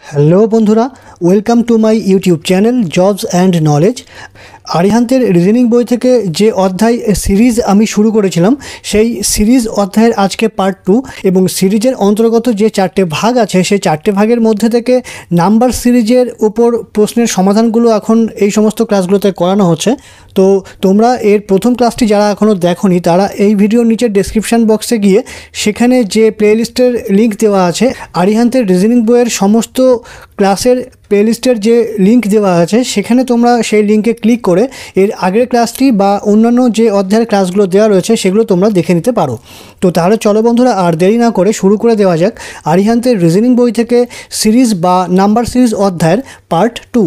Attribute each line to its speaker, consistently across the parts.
Speaker 1: Hello বন্ধুরা, welcome to my YouTube channel Jobs and Knowledge. আরিহান্তের reasoning বই থেকে যে অধ্যায় সিরিজ আমি শুরু করেছিলাম সেই সিরিজ অধ্যায়ের আজকে পার্ট 2 এবং সিরিজের অন্তর্গত যে 4টে ভাগ আছে সেই 4টে ভাগের মধ্যে থেকে নাম্বার সিরিজের উপর প্রশ্নের সমাধানগুলো এখন এই সমস্ত ক্লাসগুলোতে করানো হচ্ছে। তো তোমরা এর প্রথম ক্লাসটি যারা এখনও দেখোনি তারা এই ভিডিওর নিচে ডেসক্রিপশান বক্সে গিয়ে সেখানে যে প্লেলিস্টের লিঙ্ক দেওয়া আছে আরিহান্তের রিজনিং বইয়ের সমস্ত ক্লাসের প্লেলিস্টের যে লিঙ্ক দেওয়া আছে সেখানে তোমরা সেই লিঙ্কে ক্লিক করে এর আগের ক্লাসটি বা অন্যান্য যে অধ্যায়ের ক্লাসগুলো দেওয়া রয়েছে সেগুলো তোমরা দেখে নিতে পারো। তো তাহলে চলো বন্ধুরা আর দেরি না করে শুরু করে দেওয়া যাক আরিহান্তের রিজনিং বই থেকে সিরিজ বা নাম্বার সিরিজ অধ্যায়ের পার্ট 2।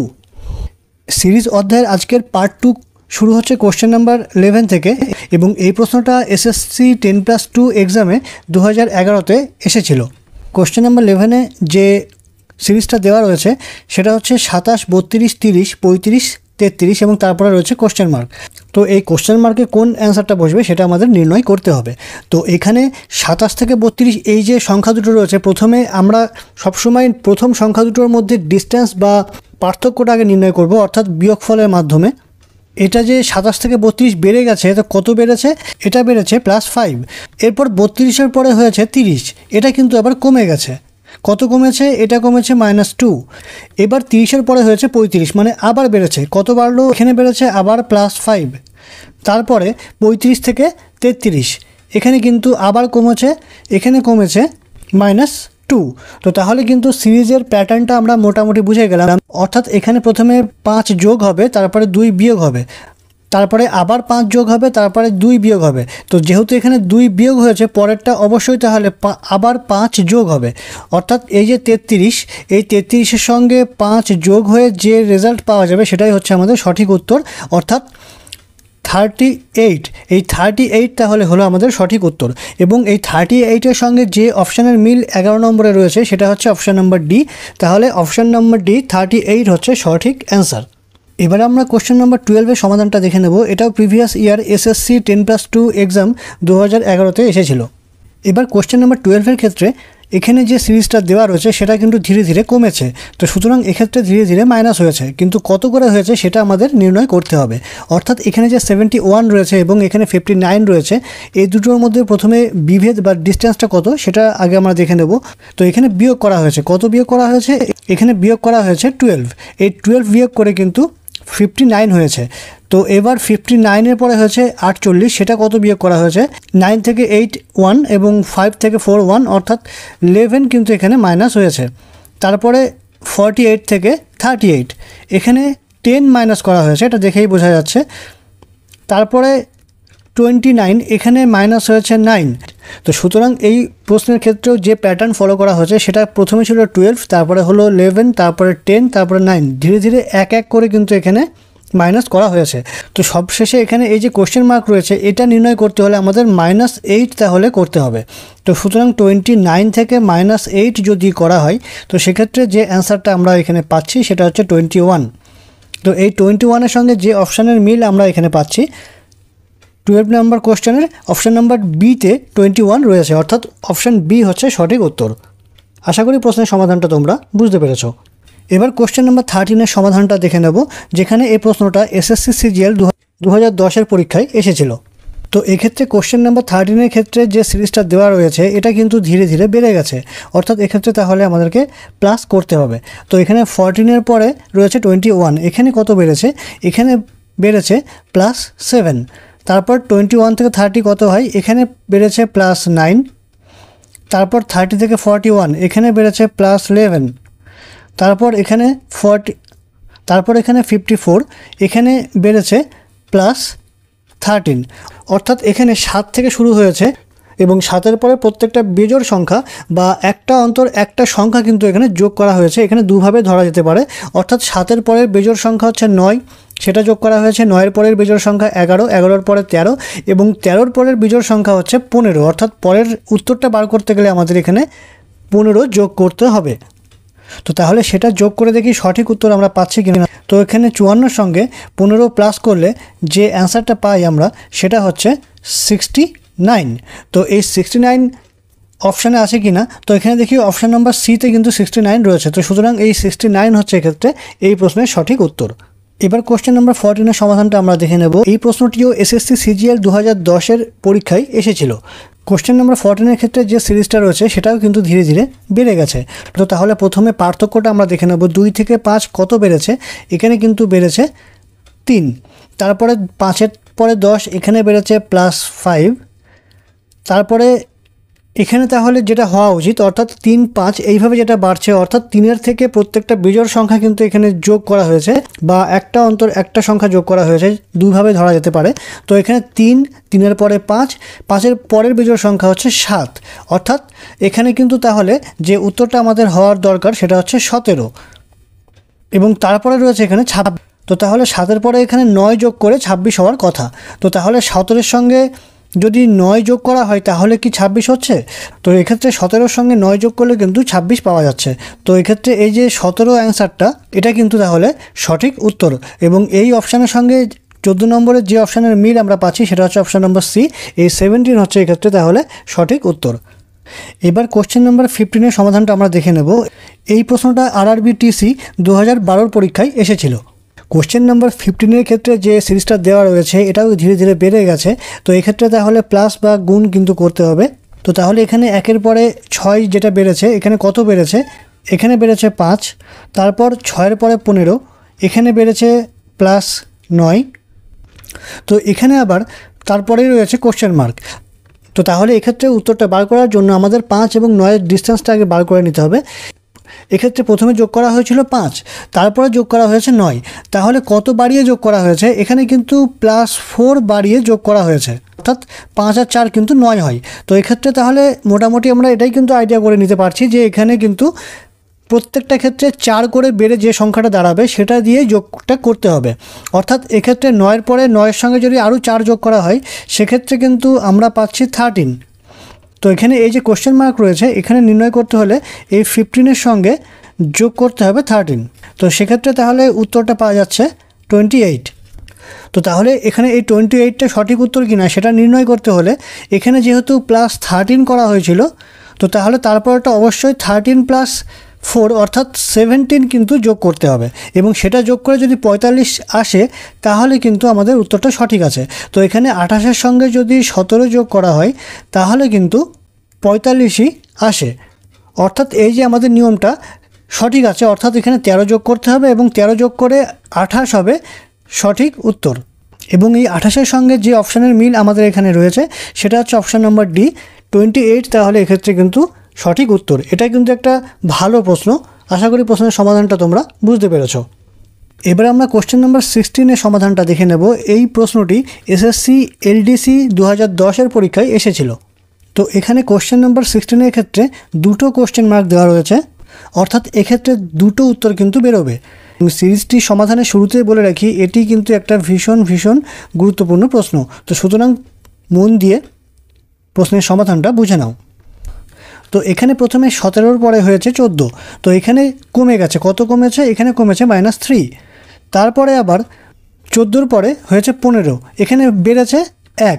Speaker 1: সিরিজ অধ্যায়ের আজকের পার্ট 2 শুরু হচ্ছে কোশ্চেন নাম্বার 11 থেকে এবং এই প্রশ্নটা এসএসসি 10+2 এক্সামে 2011-তে এসেছিল। কোশ্চেন নাম্বার 11-এ যে সিরিজটা দেওয়া রয়েছে সেটা হচ্ছে 27, 32, 30, 35, 33 এবং তারপরে রয়েছে কোশ্চেন মার্ক। তো এই কোশ্চেন মার্কে কোন অ্যান্সারটা বসবে সেটা আমাদের নির্ণয় করতে হবে। তো এখানে 27 থেকে 32 এই যে সংখ্যা দুটো রয়েছে, প্রথমে আমরা সবসময় প্রথম সংখ্যা দুটোর মধ্যে ডিস্টেন্স বা পার্থক্যটা আগে নির্ণয় করব, অর্থাৎ বিয়োগফলের মাধ্যমে। এটা যে 27 থেকে 32 বেড়ে গেছে, তো কত বেড়েছে? এটা বেড়েছে +5। এরপর 32-এর পরে হয়েছে 30, এটা কিন্তু আবার কমে গেছে। কত কমেছে? এটা কমেছে -2। এবার 30-এর পরে হয়েছে 35, মানে আবার বেড়েছে। কত বাড়লো? এখানে বেড়েছে আবার +5। তারপরে 35 থেকে 33, এখানে কিন্তু আবার কমেছে, এখানে কমেছে -2। তো তাহলে কিন্তু সিরিজের প্যাটার্নটা আমরা মোটামুটি বুঝে গেলাম। অর্থাৎ এখানে প্রথমে 5 যোগ হবে, তারপরে 2 বিয়োগ হবে, তারপরে আবার 5 যোগ হবে, তারপরে 2 বিয়োগ হবে। তো যেহেতু এখানে 2 বিয়োগ হয়েছে, পরেরটা অবশ্যই তাহলে আবার 5 যোগ হবে। অর্থাৎ এই যে 33, এই 33-এর সঙ্গে 5 যোগ হয়ে যে রেজাল্ট পাওয়া যাবে সেটাই হচ্ছে আমাদের সঠিক উত্তর, অর্থাৎ 38। এই 38 তাহলে হলো আমাদের সঠিক উত্তর। এবং এই 38-এর সঙ্গে যে অপশানের মিল 11 নম্বরে রয়েছে সেটা হচ্ছে অপশান নম্বর ডি। তাহলে অপশান নম্বর ডি 38 হচ্ছে সঠিক অ্যান্সার। এবারে আমরা কোশ্চেন নাম্বার 12-এর সমাধানটা দেখে নেব। এটাও প্রিভিয়াস ইয়ার এসএসসি 10+2 এক্সাম 2011-তে এসেছিল। এবার কোশ্চেন নাম্বার 12-এর ক্ষেত্রে এখানে যে সিরিজটা দেওয়া রয়েছে সেটা কিন্তু ধীরে ধীরে কমেছে, তো সুতরাং এক্ষেত্রে ধীরে ধীরে মাইনাস হয়েছে, কিন্তু কত করে হয়েছে সেটা আমাদের নির্ণয় করতে হবে। অর্থাৎ এখানে যে 71 রয়েছে এবং এখানে 59 রয়েছে, এই দুটোর মধ্যে প্রথমে বিভেদ বা ডিস্টেন্সটা কত সেটা আগে আমরা দেখে নেব। তো এখানে বিয়োগ করা হয়েছে। কত বিয়োগ করা হয়েছে? এখানে বিয়োগ করা হয়েছে 12। এই 12 বিয়োগ করে কিন্তু 59 হয়েছে। তো এবার 59-এর পরে হয়েছে 48, সেটা কত বিয়োগ করা হয়েছে? 9 থেকে 8 1 এবং 5 থেকে 4 1, অর্থাৎ 11 কিন্তু এখানে মাইনাস হয়েছে। তারপরে 48 থেকে 38, এখানে 10 মাইনাস করা হয়েছে, এটা দেখেই বোঝা যাচ্ছে। তারপরে 29, এখানে মাইনাস হয়েছে 9। তো সুতরাং এই প্রশ্নের ক্ষেত্রেও যে প্যাটার্ন ফলো করা হয়েছে সেটা প্রথমে ছিল 12, তারপরে হলো 11, তারপরে 10, তারপরে 9, ধীরে ধীরে এক এক করে কিন্তু এখানে মাইনাস করা হয়েছে। তো সবশেষে এখানে এই যে কোশ্চেন মার্ক রয়েছে এটা নির্ণয় করতে হলে আমাদের -8 তাহলে করতে হবে। তো সুতরাং 29 থেকে -8 যদি করা হয় তো সেক্ষেত্রে যে অ্যান্সারটা আমরা এখানে পাচ্ছি সেটা হচ্ছে 21। তো এই 21-এর সঙ্গে যে অপশানের মিল আমরা এখানে পাচ্ছি 12 নম্বর কোশ্চেনের অপশান নাম্বার বিতে 21 রয়েছে, অর্থাৎ অপশান বি হচ্ছে সঠিক উত্তর। আশা করি প্রশ্নের সমাধানটা তোমরা বুঝতে পেরেছো। এবার কোশ্চেন নাম্বার 13-এর সমাধানটা দেখে নেব, যেখানে এই প্রশ্নটা এসএসসি সিজিএল 2010-এর পরীক্ষায় এসেছিল। তো এক্ষেত্রে কোশ্চেন নাম্বার 13-এর ক্ষেত্রে যে সিরিজটা দেওয়া রয়েছে এটা কিন্তু ধীরে ধীরে বেড়ে গেছে, অর্থাৎ এক্ষেত্রে তাহলে আমাদেরকে প্লাস করতে হবে। তো এখানে 14-এর পরে রয়েছে 21, এখানে কত বেড়েছে? এখানে বেড়েছে +7। তারপর 21 থেকে 30 কত হয়? এখানে বেড়েছে +9। তারপর 30 থেকে 41, এখানে বেড়েছে +11। তারপর এখানে 40, তারপর এখানে 54, এখানে বেড়েছে +13। অর্থাৎ এখানে 7 থেকে শুরু হয়েছে এবং 7-এর পরে প্রত্যেকটা বেজোড় সংখ্যা বা একটা অন্তর একটা সংখ্যা কিন্তু এখানে যোগ করা হয়েছে। এখানে দুভাবে ধরা যেতে পারে, অর্থাৎ 7-এর পরের বেজোড় সংখ্যা হচ্ছে 9, সেটা যোগ করা হয়েছে। 9-এর পরের বেজোড় সংখ্যা 11, 11-এর পরে 13 এবং 13-এর পরের বেজোড় সংখ্যা হচ্ছে 15, অর্থাৎ পরের উত্তরটা বার করতে গেলে আমাদের এখানে 15 যোগ করতে হবে। তো তাহলে সেটা যোগ করে দেখি সঠিক উত্তর আমরা পাচ্ছি কিনা। তো এখানে 54-এর সঙ্গে 15 প্লাস করলে যে অ্যান্সারটা পাই আমরা সেটা হচ্ছে 69। তো এই 69 অপশানে আছে কি না। তো এখানে দেখি অপশান নাম্বার সিতে কিন্তু 69 রয়েছে। তো সুতরাং এই 69 হচ্ছে এক্ষেত্রে এই প্রশ্নের সঠিক উত্তর। এবার কোশ্চেন নাম্বার 14 সমাধানটা আমরা দেখে নেব। এই প্রশ্নটিও এসএসসি সিজিএল 2010 পরীক্ষায় এসেছিল। কোশ্চেন নাম্বার 14 ক্ষেত্রে যে সিরিজটা রয়েছে সেটাও কিন্তু ধীরে ধীরে বেড়ে গেছে। তো তাহলে প্রথমে পার্থক্যটা আমরা দেখে নেব। 2 থেকে 5 কত বেড়েছে? এখানে কিন্তু বেড়েছে 3। তারপরে 5-এর পরে 10, এখানে বেড়েছে +5। তারপরে এখানে তাহলে যেটা হওয়া উচিত অর্থাৎ 3, 5 এইভাবে যেটা বাড়ছে, অর্থাৎ 3-এর থেকে প্রত্যেকটা বিজোড় সংখ্যা কিন্তু এখানে যোগ করা হয়েছে, বা একটা অন্তর একটা সংখ্যা যোগ করা হয়েছে, দুইভাবে ধরা যেতে পারে। তো এখানে 3, 3-এর পরে 5, 5-এর পরের বিজোড় সংখ্যা হচ্ছে 7। অর্থাৎ এখানে কিন্তু তাহলে যে উত্তরটা আমাদের হওয়ার দরকার সেটা হচ্ছে 17, এবং তারপরে রয়েছে এখানে 26। তো তাহলে 7-এর পরে এখানে 9 যোগ করে 26 হওয়ার কথা। তো তাহলে 17-এর সঙ্গে যদি 9 যোগ করা হয় তাহলে কি 26 হচ্ছে? তো এক্ষেত্রে 17-এর সঙ্গে 9 যোগ করলে কিন্তু 26 পাওয়া যাচ্ছে। তো এক্ষেত্রে এই যে 17 অ্যান্সারটা, এটা কিন্তু তাহলে সঠিক উত্তর। এবং এই অপশানের সঙ্গে 14 নম্বরের যে অপশানের মিল আমরা পাচ্ছি সেটা হচ্ছে অপশান নম্বর সি। এই 17 হচ্ছে এক্ষেত্রে তাহলে সঠিক উত্তর। এবার কোশ্চেন নাম্বার 15 সমাধানটা আমরা দেখে নেব। এই প্রশ্নটা RRBTC 2012 পরীক্ষায় এসেছিল। কোশ্চেন নাম্বার 15 ক্ষেত্রে যে সিরিজটা দেওয়া রয়েছে এটাও ধীরে ধীরে বেড়ে গেছে। তো এক্ষেত্রে তাহলে প্লাস বা গুণ কিন্তু করতে হবে। তো তাহলে এখানে 1-এর পরে 6 যেটা বেড়েছে, এখানে কত বেড়েছে? এখানে বেড়েছে 5। তারপর 6-এর পরে 15, এখানে বেড়েছে +9। তো এখানে আবার তারপরেই রয়েছে কোশ্চেন মার্ক। তো তাহলে এক্ষেত্রে উত্তরটা বার করার জন্য আমাদের 5 এবং 9-এর ডিস্টেন্সটা আগে বার করে নিতে হবে। এক্ষেত্রে প্রথমে যোগ করা হয়েছিল 5, তারপরে যোগ করা হয়েছে 9। তাহলে কত বাড়িয়ে যোগ করা হয়েছে? এখানে কিন্তু +4 বাড়িয়ে যোগ করা হয়েছে, অর্থাৎ 5 আর 4 কিন্তু 9 হয়। তো এক্ষেত্রে তাহলে মোটামুটি আমরা এটাই কিন্তু আইডিয়া করে নিতে পারছি যে এখানে কিন্তু প্রত্যেকটা ক্ষেত্রে 4 করে বেড়ে যে সংখ্যাটা দাঁড়াবে সেটা দিয়ে যোগটা করতে হবে। অর্থাৎ এক্ষেত্রে 9-এর পরে 9-এর সঙ্গে যদি আরও 4 যোগ করা হয় সেক্ষেত্রে কিন্তু আমরা পাচ্ছি 13। তো এখানে এই যে কোশ্চেন মার্ক রয়েছে, এখানে নির্ণয় করতে হলে এই 15-এর সঙ্গে যোগ করতে হবে 13। তো সেক্ষেত্রে তাহলে উত্তরটা পাওয়া যাচ্ছে 28। তো তাহলে এখানে এই 28টা সঠিক উত্তর কিনা সেটা নির্ণয় করতে হলে এখানে যেহেতু +13 করা হয়েছিল, তো তাহলে তারপরটা অবশ্যই 13 + 4 অর্থাৎ 17 কিন্তু যোগ করতে হবে, এবং সেটা যোগ করে যদি 45 আসে তাহলে কিন্তু আমাদের উত্তরটা সঠিক আছে। তো এখানে 28-এর সঙ্গে যদি 17 যোগ করা হয় তাহলে কিন্তু 45ই আসে। অর্থাৎ এই যে আমাদের নিয়মটা সঠিক আছে, অর্থাৎ এখানে 13 যোগ করতে হবে এবং 13 যোগ করে 28 হবে সঠিক উত্তর। এবং এই 28-এর সঙ্গে যে অপশানের মিল আমাদের এখানে রয়েছে সেটা হচ্ছে অপশান নম্বর ডি 28। তাহলে এক্ষেত্রে কিন্তু সঠিক উত্তর। এটা কিন্তু একটা ভালো প্রশ্ন। আশা করি প্রশ্নের সমাধানটা তোমরা বুঝতে পেরেছ। এবার আমরা কোশ্চেন নাম্বার 16 সমাধানটা দেখে নেব। এই প্রশ্নটি এসএসসি এলডিসি 2010 পরীক্ষায় এসেছিল। তো এখানে কোশ্চেন নাম্বার 16 ক্ষেত্রে দুটো কোশ্চেন মার্ক দেওয়া রয়েছে, অর্থাৎ এক্ষেত্রে দুটো উত্তর কিন্তু বেরোবে। সিরিজটি সমাধানের শুরুতেই বলে রাখি এটি কিন্তু একটা ভীষণ গুরুত্বপূর্ণ প্রশ্ন। তো সুতরাং মন দিয়ে প্রশ্নের সমাধানটা বুঝে নাও। তো এখানে প্রথমে 17-র পরে হয়েছে 14। তো এখানে কমে গেছে, কত কমেছে? এখানে কমেছে -3। তারপরে আবার 14-র পরে হয়েছে 15, এখানে বেড়েছে 1।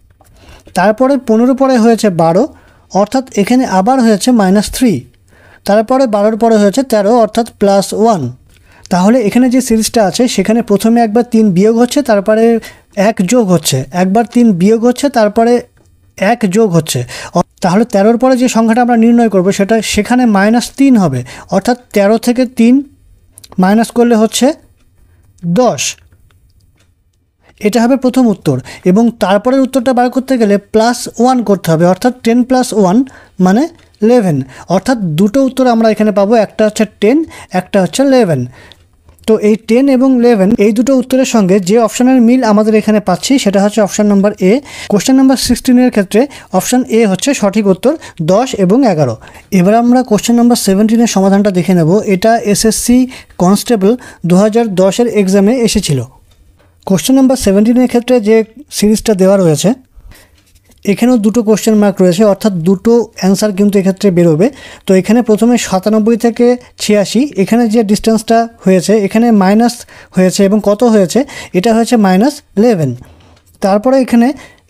Speaker 1: তারপরে 15 পরে হয়েছে 12, অর্থাৎ এখানে আবার হয়েছে -3। তারপরে 12-র পরে হয়েছে 13, অর্থাৎ +1। তাহলে এখানে যে সিরিজটা আছে সেখানে প্রথমে একবার 3 বিয়োগ হচ্ছে, তারপরে 1 যোগ হচ্ছে, একবার 3 বিয়োগ হচ্ছে, তারপরে 1 যোগ হচ্ছে। তাহলে 13-র পরে যে সংখ্যাটা আমরা নির্ণয় করব সেটা সেখানে -3 হবে, অর্থাৎ 13 থেকে 3 মাইনাস করলে হচ্ছে 10। এটা হবে প্রথম উত্তর। এবং তারপরের উত্তরটা বার করতে গেলে +1 করতে হবে, অর্থাৎ 10 + 1 মানে 11। অর্থাৎ দুটো উত্তর আমরা এখানে পাবো, একটা হচ্ছে 10, একটা হচ্ছে 11। তো এই 10 এবং 11 এই দুটো উত্তরের সঙ্গে যে অপশানের মিল আমাদের এখানে পাচ্ছি সেটা হচ্ছে option number A. Question number 16 ক্ষেত্রে অপশান এ হচ্ছে সঠিক উত্তর, 10 এবং 11। এবার আমরা কোশ্চেন নাম্বার 17 সমাধানটা দেখে নেব। এটা এসএসসি কনস্টেবল 2010 এক্সামে এসেছিল। কোশ্চেন নাম্বার 17 ক্ষেত্রে যে সিরিজটা দেওয়া রয়েছে এখানেও দুটো কোশ্চেন মার্ক রয়েছে, অর্থাৎ দুটো অ্যান্সার কিন্তু এক্ষেত্রে বেরোবে। তো এখানে প্রথমে 97 থেকে 86, এখানে যে ডিস্টেন্সটা হয়েছে এখানে মাইনাস হয়েছে, এবং কত হয়েছে? এটা হয়েছে -11। তারপরে এখানে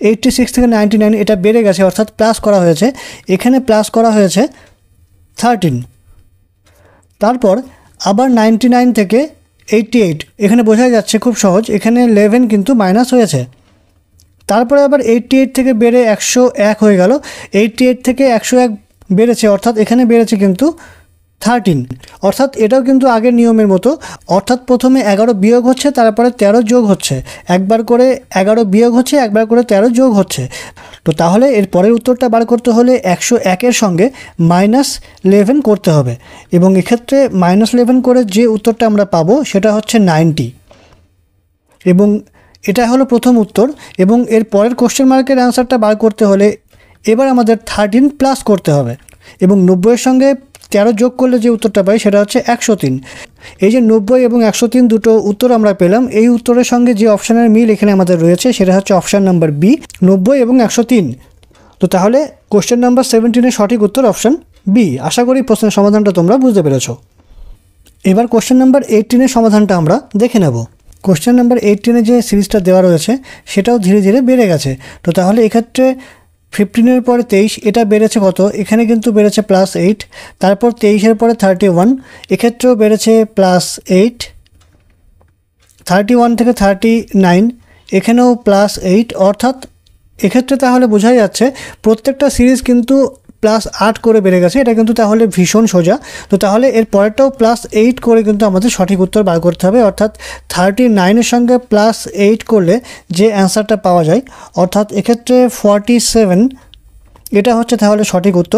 Speaker 1: 86 থেকে 99 এটা বেড়ে গেছে, অর্থাৎ প্লাস করা হয়েছে, এখানে প্লাস করা হয়েছে 13। তারপর আবার 99 থেকে 88, এখানে বোঝা যাচ্ছে খুব সহজ, এখানে 11 কিন্তু মাইনাস হয়েছে। তারপরে আবার 88 থেকে বেড়ে 101 হয়ে গেল, 88 থেকে 101 বেড়েছে, অর্থাৎ এখানে বেড়েছে কিন্তু 13, অর্থাৎ এটাও কিন্তু আগের নিয়মের মতো, অর্থাৎ প্রথমে 11 বিয়োগ হচ্ছে, তারপরে 13 যোগ হচ্ছে, একবার করে 11 বিয়োগ হচ্ছে, একবার করে 13 যোগ হচ্ছে। তো তাহলে এর পরের উত্তরটা বার করতে হলে 101-এর সঙ্গে -11 করতে হবে, এবং এক্ষেত্রে -11 করে যে উত্তরটা আমরা পাবো সেটা হচ্ছে 90, এবং এটা হলো প্রথম উত্তর। এবং এর পরের কোশ্চেন মার্কের অ্যান্সারটা বার করতে হলে এবার আমাদের 13 প্লাস করতে হবে, এবং 90-এর সঙ্গে 13 যোগ করলে যে উত্তরটা পাই সেটা হচ্ছে 103। এই যে 90 এবং 103 দুটো উত্তর আমরা পেলাম, এই উত্তরের সঙ্গে যে অপশানের মিল এখানে আমাদের রয়েছে সেটা হচ্ছে অপশান নাম্বার বি, 90 এবং 103। তো তাহলে কোশ্চেন নাম্বার 17-এর সঠিক উত্তর অপশান বি। আশা করি প্রশ্নের সমাধানটা তোমরা বুঝতে পেরেছ। এবার কোশ্চেন নাম্বার 18-এর সমাধানটা আমরা দেখে নেব। কোশ্চেন নাম্বার 18-এ যে সিরিজটা দেওয়া রয়েছে সেটাও ধীরে ধীরে বেড়ে গেছে। তো তাহলে এক্ষেত্রে 15-এর পরে 23, এটা বেড়েছে কত, এখানে কিন্তু বেড়েছে +8, তারপর 23-এর পরে 31, এক্ষেত্রেও বেড়েছে +8, 31 থেকে 39, এখানেও +8, অর্থাৎ এক্ষেত্রে তাহলে বোঝাই যাচ্ছে প্রত্যেকটা সিরিজ কিন্তু +8 করে বেড়ে গেছে, এটা কিন্তু তাহলে ভীষণ সোজা। তো তাহলে এর পরেরটাও +8 করে কিন্তু আমাদের সঠিক উত্তর বার করতে হবে, অর্থাৎ 39-এর সঙ্গে +8 করলে যে অ্যান্সারটা পাওয়া যায়, অর্থাৎ এক্ষেত্রে 47, এটা হচ্ছে তাহলে সঠিক উত্তর।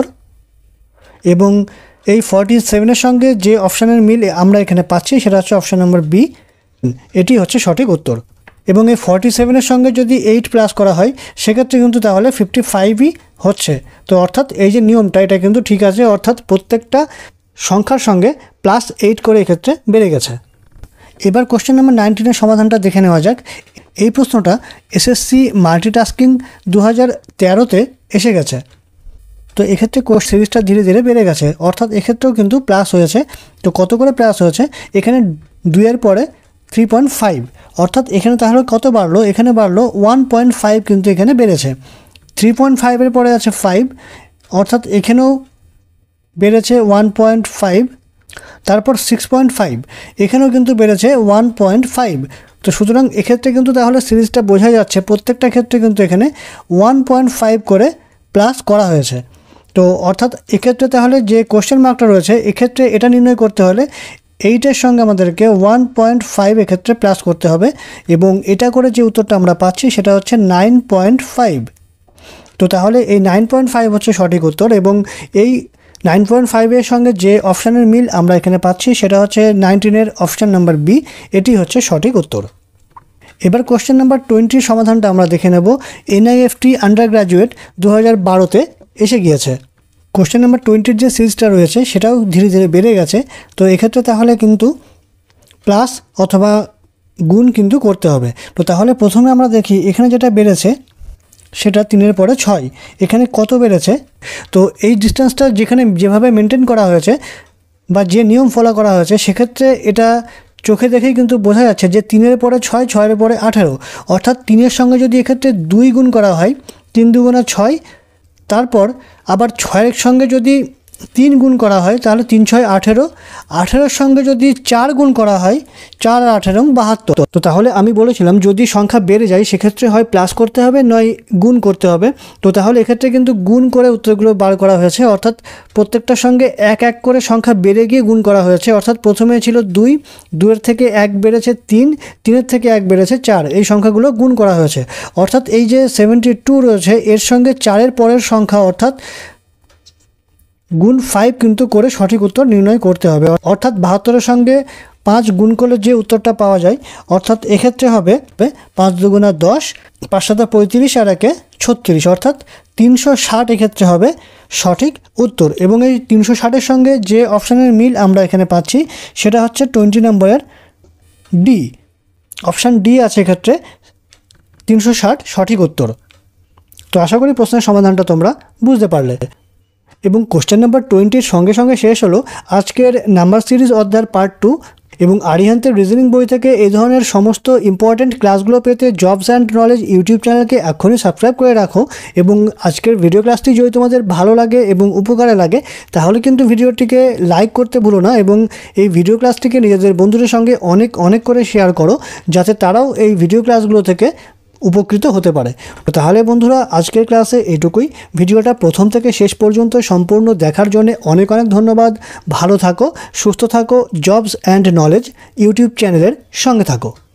Speaker 1: এবং এই 47-এর সঙ্গে যে অপশানের মিল আমরা এখানে পাচ্ছি সেটা হচ্ছে অপশান নাম্বার বি, এটি হচ্ছে সঠিক উত্তর। এবং এই 47-এর সঙ্গে যদি 8 প্লাস করা হয় সেক্ষেত্রে কিন্তু তাহলে 55ই হচ্ছে। তো অর্থাৎ এই যে নিয়মটা এটা কিন্তু ঠিক আছে, অর্থাৎ প্রত্যেকটা সংখ্যার সঙ্গে +8 করে এক্ষেত্রে বেড়ে গেছে। এবার কোশ্চেন নাম্বার 19-এর সমাধানটা দেখে নেওয়া যাক। এই প্রশ্নটা এসএসসি মাল্টিটাস্কিং 2013-তে এসে গেছে। তো এক্ষেত্রে কোর্স সিরিজটা ধীরে ধীরে বেড়ে গেছে, অর্থাৎ এক্ষেত্রেও কিন্তু প্লাস হয়েছে। তো কত করে প্লাস হয়েছে, এখানে 2-এর পরে 3.5, অর্থাৎ এখানে তাহলে কত বাড়লো, এখানে বাড়লো 1.5 কিন্তু এখানে বেড়েছে। 3.5-এর পরে আছে 5, অর্থাৎ এখানেও বেড়েছে 1.5, তারপর 6.5, এখানেও কিন্তু বেড়েছে 1.5। তো সুতরাং এক্ষেত্রে কিন্তু তাহলে সিরিজটা বোঝা যাচ্ছে প্রত্যেকটা ক্ষেত্রে কিন্তু এখানে 1.5 করে প্লাস করা হয়েছে। তো অর্থাৎ এক্ষেত্রে তাহলে যে কোশ্চেন মার্কটা রয়েছে এক্ষেত্রে এটা নির্ণয় করতে হলে 8-এর সঙ্গে আমাদেরকে 1.5 এক্ষেত্রে প্লাস করতে হবে, এবং এটা করে যে উত্তরটা আমরা পাচ্ছি সেটা হচ্ছে 9.5। তো তাহলে এই 9.5 হচ্ছে সঠিক উত্তর, এবং এই 9.5-এর সঙ্গে যে অপশানের মিল আমরা এখানে পাচ্ছি সেটা হচ্ছে 19-এর অপশান নাম্বার বি, এটি হচ্ছে সঠিক উত্তর। এবার কোশ্চেন নাম্বার 20-র সমাধানটা আমরা দেখে নেব। এনআইএফটি আন্ডার গ্র্যাজুয়েট 2012-তে এসে গিয়েছে। কোশ্চেন নাম্বার 20-র যে সিরিজটা রয়েছে সেটাও ধীরে ধীরে বেড়ে গেছে। তো এক্ষেত্রে তাহলে কিন্তু প্লাস অথবা গুণ কিন্তু করতে হবে। তো তাহলে প্রথমে আমরা দেখি এখানে যেটা বেড়েছে সেটা 3-এর পরে 6, এখানে কত বেড়েছে। তো এই ডিস্টেন্সটা যেখানে যেভাবে মেনটেন করা হয়েছে বা যে নিয়ম ফলো করা হয়েছে সেক্ষেত্রে এটা চোখে দেখেই কিন্তু বোঝা যাচ্ছে যে 3-এর পরে 6, 6-এর পরে 18, অর্থাৎ 3-এর সঙ্গে যদি এক্ষেত্রে 2 গুণ করা হয় 3 দুগুণে 6, তারপর আবার 6-এর সঙ্গে যদি 3 গুণ করা হয় তাহলে 3 6 18, 18-এর সঙ্গে যদি 4 গুণ করা হয় 4 আর 18 72। তো তাহলে আমি বলেছিলাম যদি সংখ্যা বেড়ে যায় সেক্ষেত্রে হয় প্লাস করতে হবে নয় গুণ করতে হবে। তো তাহলে এক্ষেত্রে কিন্তু গুণ করে উত্তরগুলো বার করা হয়েছে, অর্থাৎ প্রত্যেকটার সঙ্গে 1 1 করে সংখ্যা বেড়ে গিয়ে গুণ করা হয়েছে। অর্থাৎ প্রথমে ছিল 2, 2-এর থেকে 1 বেড়েছে 3, 3-এর থেকে 1 বেড়েছে 4, এই সংখ্যাগুলো গুণ করা হয়েছে। অর্থাৎ এই যে 72 রয়েছে এর সঙ্গে 4-এর পরের সংখ্যা অর্থাৎ গুণ 5 কিন্তু করে সঠিক উত্তর নির্ণয় করতে হবে। অর্থাৎ 72-এর সঙ্গে 5 গুণ করলে যে উত্তরটা পাওয়া যায়, অর্থাৎ এক্ষেত্রে হবে 5 দুগুণা 10, 5 সাতা 35 আর 1 36, অর্থাৎ 360 এক্ষেত্রে হবে সঠিক উত্তর। এবং এই 360-এর সঙ্গে যে অপশানের মিল আমরা এখানে পাচ্ছি সেটা হচ্ছে 20 নম্বরের ডি, অপশান ডি আছে এক্ষেত্রে 360 সঠিক উত্তর। তো আশা করি প্রশ্নের সমাধানটা তোমরা বুঝতে পারলে। এবং কোশ্চেন নাম্বার 20-র সঙ্গে সঙ্গে শেষ হলো আজকের নাম্বার সিরিজ অধ্যায়ের পার্ট 2। এবং আরিহান্তের রিজনিং বই থেকে এই ধরনের সমস্ত ইম্পর্ট্যান্ট ক্লাসগুলো পেতে জবস অ্যান্ড নলেজ ইউটিউব চ্যানেলকে এখনই সাবস্ক্রাইব করে রাখো। এবং আজকের ভিডিও ক্লাসটি যদি তোমাদের ভালো লাগে এবং উপকারে লাগে তাহলে কিন্তু ভিডিওটিকে লাইক করতে ভুলো না এবং এই ভিডিও ক্লাসটিকে নিজেদের বন্ধুদের সঙ্গে অনেক অনেক করে শেয়ার করো, যাতে তারাও এই ভিডিও ক্লাসগুলো থেকে উপকৃত হতে পারে। তাহলে বন্ধুরা, আজকের ক্লাসে এইটুকুই। ভিডিওটা প্রথম থেকে শেষ পর্যন্ত সম্পূর্ণ দেখার জন্য অনেক অনেক ধন্যবাদ। ভালো থাকো, সুস্থ থাকো, জবস অ্যান্ড নলেজ ইউটিউব চ্যানেলের সঙ্গে থাকো।